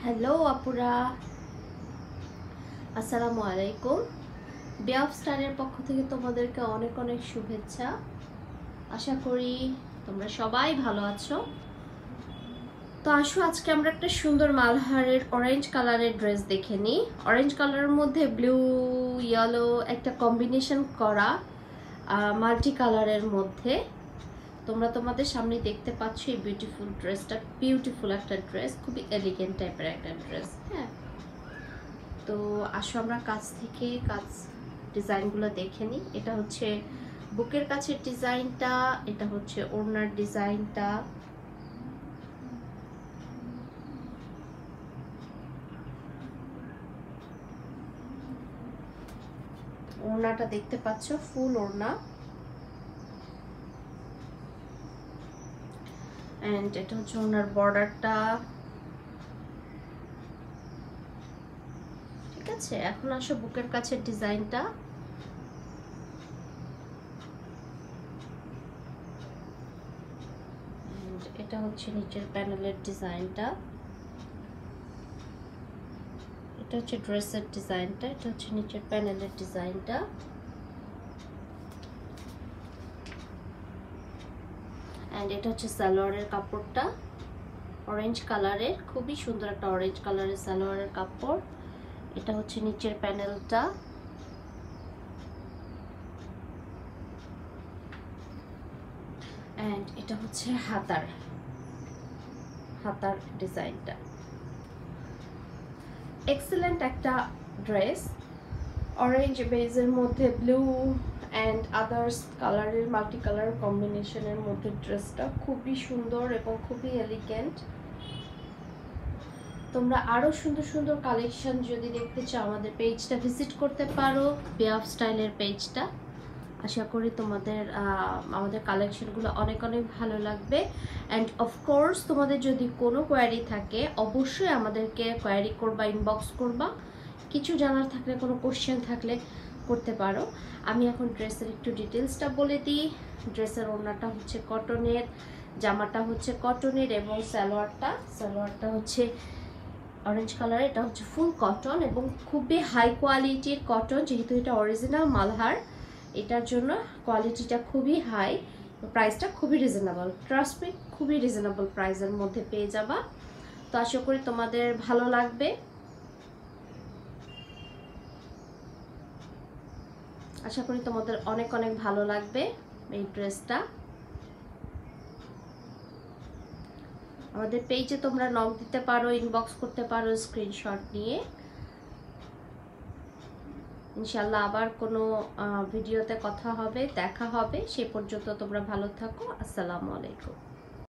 Hello আপুরা, আসসালামু আলাইকুম। বিয়াফ স্টাইলের পক্ষ থেকে তোমাদেরকে অনেক অনেক শুভেচ্ছা। আশা করি তোমরা সবাই ভালো আছো। তো আসো আজকে আমরা একটা সুন্দর মালহারের অরেঞ্জ কালারের ড্রেস দেখে নিই। অরেঞ্জ কালারের মধ্যে ব্লু ইয়েলো একটা কম্বিনেশন করা মাল্টি কালারের মধ্যে তোমরা তোমাদের সামনে দেখতে পাচ্ছ এই বিউটিফুল ড্রেসটা। বিউটিফুল একটা ড্রেস, খুবই এলিগেন্ট টাইপের একটা ড্রেস। হ্যাঁ, তো আসো আমরা কাছ থেকে ডিজাইনগুলো দেখে নিই। এটা হচ্ছে বুকের কাছের ডিজাইনটা, এটা হচ্ছে ওড়নার ডিজাইনটা। ওড়নাটা দেখতে পাচ্ছ, ফুল ওড়না। এন্ড এটা হচ্ছে ওড়নার বর্ডারটা। ঠিক আছে, এখন আসো বুকের কাছের ডিজাইনটা। এটা হচ্ছে নিচের প্যানেলের ডিজাইনটা। এটা হচ্ছে ড্রেসের ডিজাইনটা, এটা হচ্ছে নিচের প্যানেলের ডিজাইনটা। এন্ড এটা হচ্ছে সালোয়ারের কাপড়টা, অরেঞ্জ কালারের, খুবই সুন্দর একটা অরেঞ্জ কালারের সালোয়ারের কাপড়। এটা হচ্ছে নিচের প্যানেলটা। এন্ড এটা হচ্ছে হাতার ডিজাইনটা। এক্সেলেন্ট একটা ড্রেস, অরেঞ্জ বেজের মধ্যে ব্লু অ্যান্ড আদার্স কালারের মাল্টি কালার কম্বিনেশনের মধ্যে ড্রেসটা খুবই সুন্দর এবং খুবই এলিগেন্ট। তোমরা আরও সুন্দর সুন্দর কালেকশন যদি দেখতে চাও আমাদের পেজটা ভিজিট করতে পারো, বিয়াফ স্টাইলের পেজটা। আশা করি তোমাদের আমাদের কালেকশনগুলো অনেক অনেক ভালো লাগবে। অ্যান্ড অফকোর্স তোমাদের যদি কোনো কোয়ারি থাকে অবশ্যই আমাদেরকে কোয়ারি করবা, ইনবক্স করবা। কিছু জানার থাকলে, কোনো কোশ্চেন থাকলে করতে পারো। আমি এখন ড্রেসের একটু ডিটেলসটা বলে দিই। ড্রেসের ওড়নাটা হচ্ছে কটনের, জামাটা হচ্ছে কটনের এবং সালোয়ারটা হচ্ছে অরেঞ্জ কালার। এটা হচ্ছে ফুল কটন এবং খুবই হাই কোয়ালিটির কটন, যেহেতু এটা অরিজিনাল মালহার, এটার জন্য কোয়ালিটিটা খুবই হাই। প্রাইসটা খুবই রিজনেবল, ট্রাস্ট মি, খুবই রিজনেবল প্রাইসের মধ্যে পেয়ে যাবা। তো আশা করি তোমাদের ভালো লাগবে। আশা করি তোমাদের অনেক অনেক ভালো লাগবে এই ড্রেসটা। আমাদের পেজে তোমরা নক দিতে পারো, ইনবক্স করতে পারো স্ক্রিনশট নিয়ে। ইনশাল্লাহ আবার কোনো ভিডিওতে কথা হবে, দেখা হবে। সে পর্যন্ত তোমরা ভালো থাকো। আসসালামু আলাইকুম।